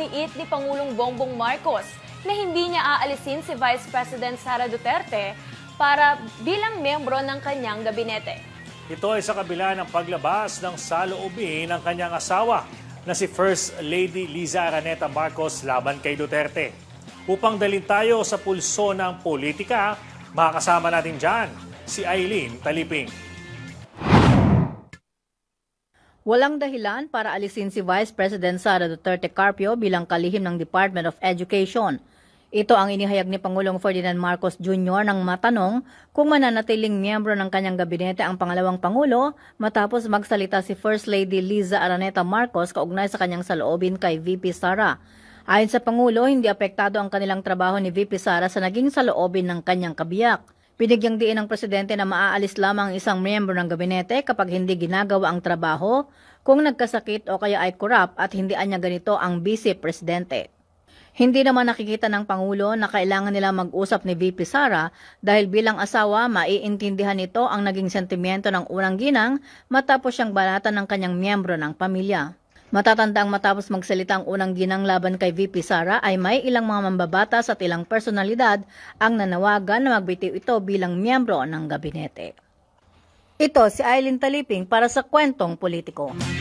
iginiit ni Pangulong Bongbong Marcos na hindi niya aalisin si Vice President Sara Duterte para bilang miyembro ng kanyang gabinete. Ito ay sa kabila ng paglabas ng saloobin ng kanyang asawa na si First Lady Liza Araneta Marcos laban kay Duterte. Upang dalhin tayo sa pulso ng politika, makakasama natin dyan si Aileen Taliping. Walang dahilan para alisin si Vice President Sara Duterte Carpio bilang kalihim ng Department of Education. Ito ang inihayag ni Pangulong Ferdinand Marcos Jr. nang matanong kung mananatiling miyembro ng kanyang gabinete ang pangalawang Pangulo matapos magsalita si First Lady Liza Araneta Marcos kaugnay sa kanyang saloobin kay VP Sara. Ayon sa Pangulo, hindi apektado ang kanilang trabaho ni VP Sara sa naging saloobin ng kanyang kabiyak. Binigyang diin ng Presidente na maaalis lamang isang miyembro ng gabinete kapag hindi ginagawa ang trabaho, kung nagkasakit o kaya ay korap at hindi anya ganito ang Vice Presidente. Hindi naman nakikita ng Pangulo na kailangan nila mag-usap ni VP Sara dahil bilang asawa maiintindihan nito ang naging sentimiento ng unang ginang matapos siyang banatan ng kanyang miyembro ng pamilya. Matatandang matapos magsalita ang unang ginang laban kay VP Sara ay may ilang mga mambabatas at ilang personalidad ang nanawagan na magbitiw ito bilang miyembro ng gabinete. Ito si Aileen Taliping para sa Kwentong Politiko.